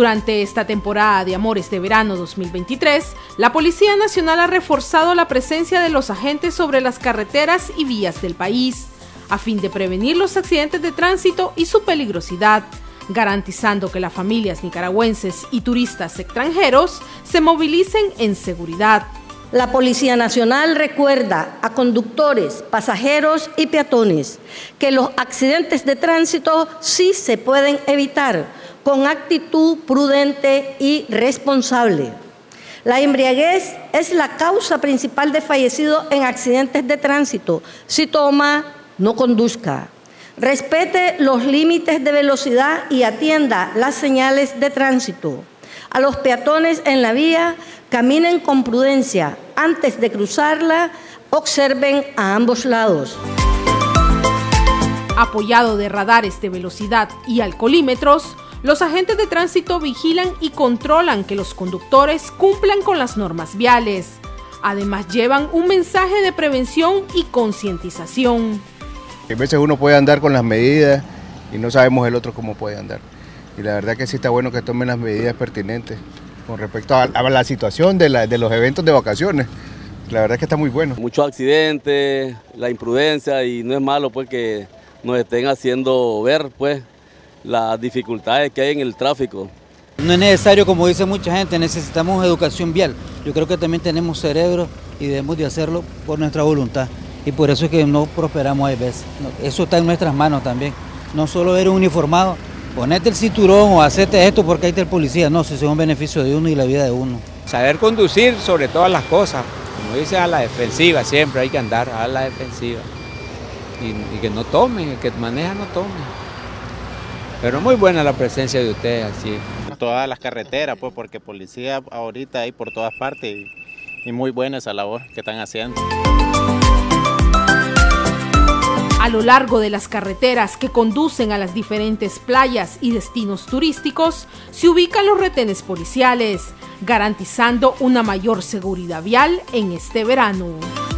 Durante esta temporada de Amores de Verano 2023, la Policía Nacional ha reforzado la presencia de los agentes sobre las carreteras y vías del país, a fin de prevenir los accidentes de tránsito y su peligrosidad, garantizando que las familias nicaragüenses y turistas extranjeros se movilicen en seguridad. La Policía Nacional recuerda a conductores, pasajeros y peatones que los accidentes de tránsito sí se pueden evitar con actitud prudente y responsable. La embriaguez es la causa principal de fallecidos en accidentes de tránsito. Si toma, no conduzca. Respete los límites de velocidad y atienda las señales de tránsito. A los peatones en la vía, caminen con prudencia. Antes de cruzarla, observen a ambos lados. Apoyado de radares de velocidad y alcoholímetros, los agentes de tránsito vigilan y controlan que los conductores cumplan con las normas viales. Además, llevan un mensaje de prevención y concientización. A veces uno puede andar con las medidas y no sabemos el otro cómo puede andar. Y la verdad que sí está bueno que tomen las medidas pertinentes con respecto a la situación de los eventos de vacaciones. La verdad que está muy bueno. Muchos accidentes, la imprudencia, y no es malo pues que nos estén haciendo ver pues las dificultades que hay en el tráfico. No es necesario, como dice mucha gente, necesitamos educación vial. Yo creo que también tenemos cerebro y debemos de hacerlo por nuestra voluntad. Y por eso es que no prosperamos a veces. Eso está en nuestras manos también. No solo eres uniformado, ponete el cinturón o hacete esto porque ahí está el policía. No, si es un beneficio de uno y la vida de uno. Saber conducir sobre todas las cosas. Como dice, a la defensiva, siempre hay que andar a la defensiva. Y que no tome, el que maneja no tome. Pero muy buena la presencia de ustedes así. Todas las carreteras, pues, porque policía ahorita hay por todas partes y muy buena esa labor que están haciendo. A lo largo de las carreteras que conducen a las diferentes playas y destinos turísticos, se ubican los retenes policiales, garantizando una mayor seguridad vial en este verano.